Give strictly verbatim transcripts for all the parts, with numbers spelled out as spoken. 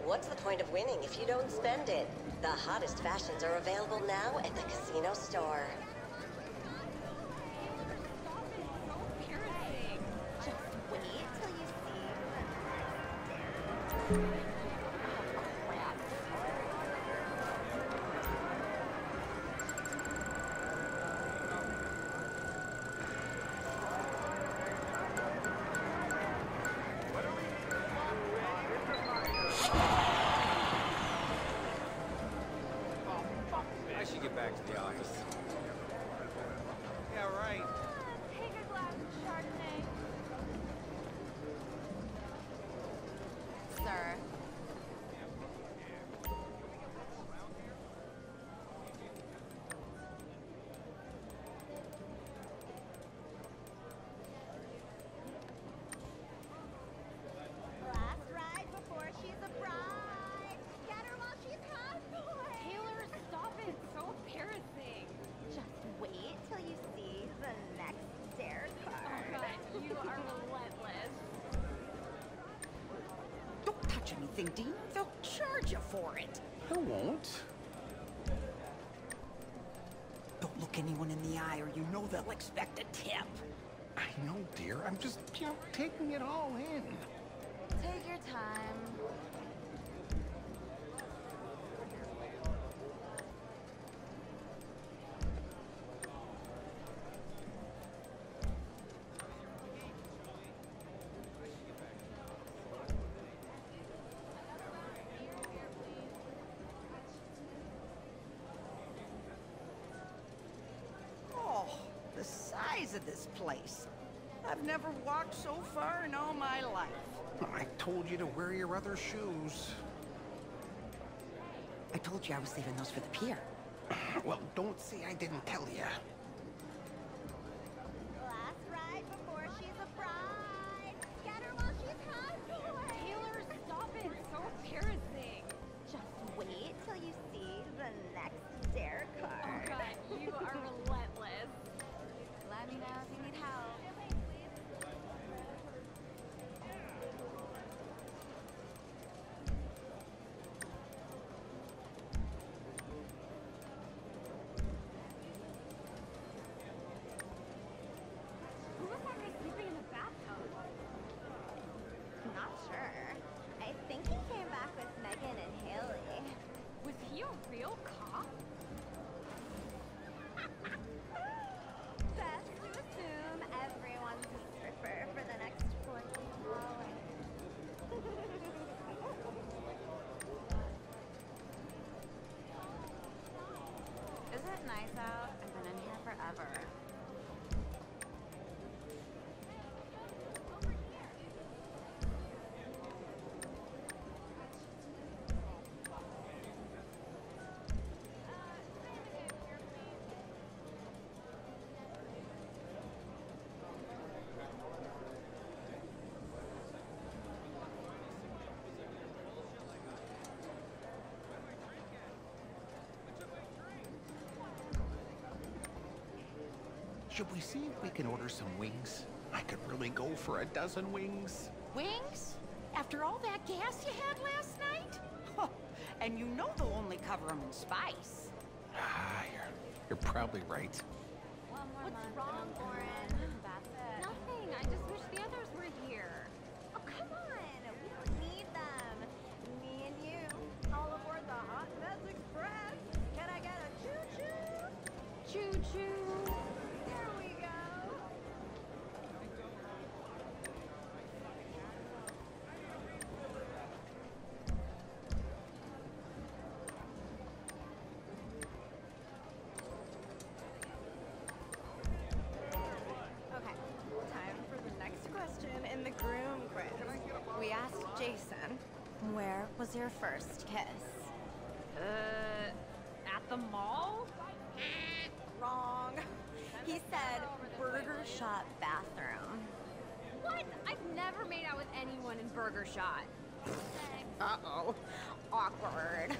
What's the point of winning if you don't spend it? The hottest fashions are available now at the casino store. Just wait till you see. I should get back to the office. Yeah, right. Take a glass of Chardonnay. Sir. Last ride before she's a bride. Get her while she's hot, boy. Taylor, stop it. So embarrassing. Just wait till you see the next dare Oh, card. God, you are relentless. Don't touch anything, Dean. They'll charge you for it. I won't. Don't look anyone in the eye or you know they'll expect a tip. I know, dear. I'm just, you know, taking it all in. Take your time. Oh, the size of this place. I've never walked so far in all my life. I told you to wear your other shoes. I told you I was saving those for the pier. Well, don't say I didn't tell you. Last ride before she's a bride. Get her while she's hot, boy. Taylor, stop it. So embarrassing. Just wait till you see the next dare Oh, card. God, you are relentless. Let me know if you need help. Who was that guy sleeping in the bathtub? Not sure. I think he came back with Megan and Haley. Was he a real cop? Best to assume everyone's a stripper for the next fourteen hours. Is it nice out? I've been in here forever. Should we see if we can order some wings? I could really go for a dozen wings. Wings? After all that gas you had last night? Huh. And you know they'll only cover them in spice. Ah, you're, you're probably right. One more What's month wrong, and I'm Lauren? done. That's it. Nothing. I just wish the others were here. Oh, come on. We don't need them. Me and you. All aboard the Hot Mess Express. Can I get a choo-choo? Choo-choo. There we go. Okay, time for the next question in the groom quiz. We asked Jason, where was your first kiss? Uh, at the mall? Wrong. He said Burger Shot bathroom. What? I've never made out with anyone in Burger Shot. Uh-oh. Awkward.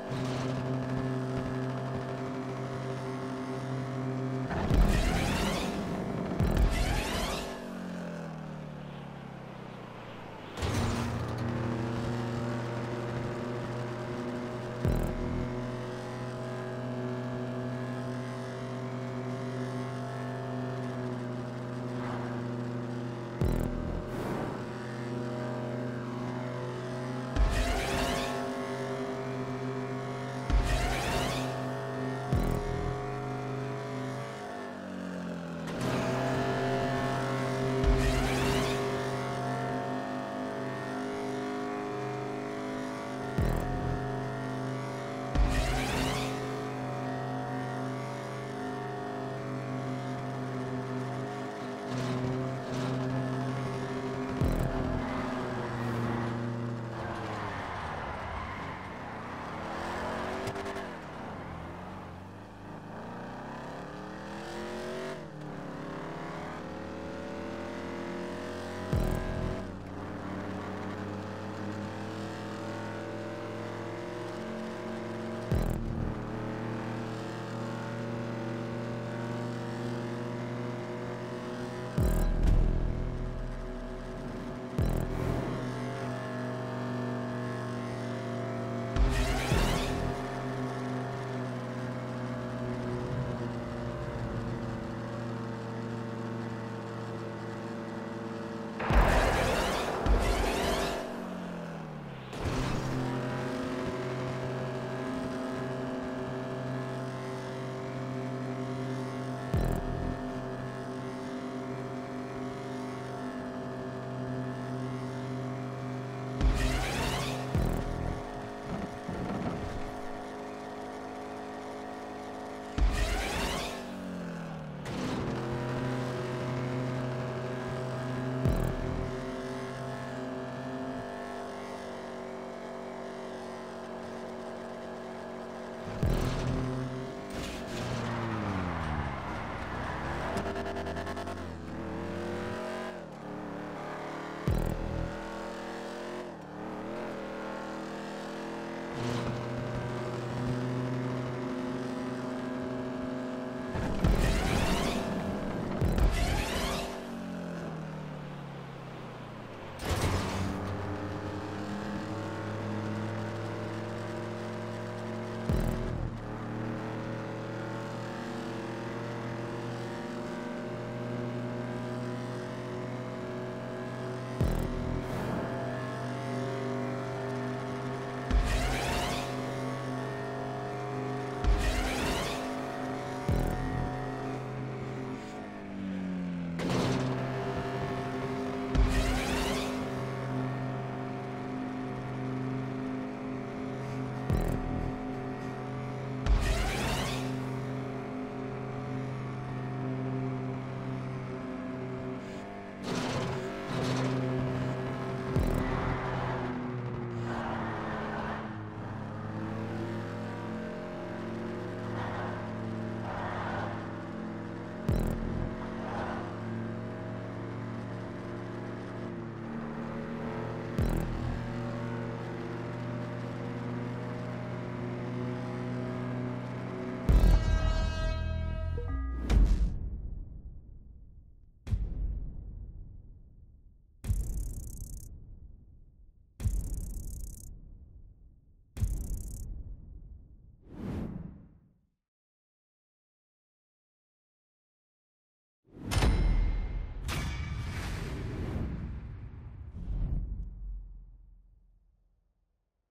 Thank you.